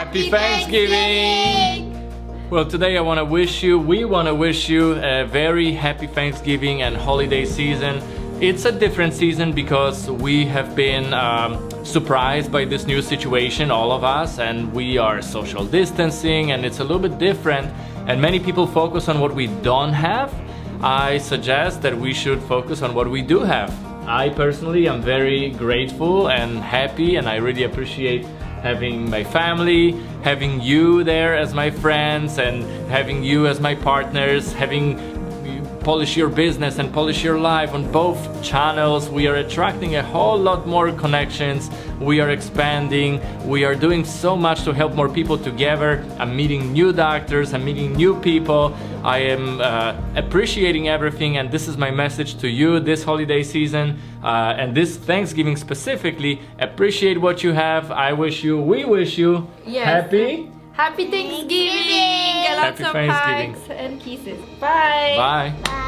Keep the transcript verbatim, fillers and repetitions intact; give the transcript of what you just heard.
Happy Thanksgiving! Well, today I want to wish you, we want to wish you a very happy Thanksgiving and holiday season. It's a different season because we have been um, surprised by this new situation, all of us, and we are social distancing and it's a little bit different, and many people focus on what we don't have. I suggest that we should focus on what we do have. I personally am very grateful and happy, and I really appreciate having my family, having you there as my friends, and having you as my partners, having polish your business and polish your life on both channels. We are attracting a whole lot more connections. We are expanding. We are doing so much to help more people together. I'm meeting new doctors. I'm meeting new people. I am uh, appreciating everything, and this is my message to you this holiday season uh, and this Thanksgiving specifically. Appreciate what you have. I wish you, we wish you yes. happy Happy Thanksgiving! Lots Happy of Thanksgiving. hugs and kisses. Bye! Bye! Bye.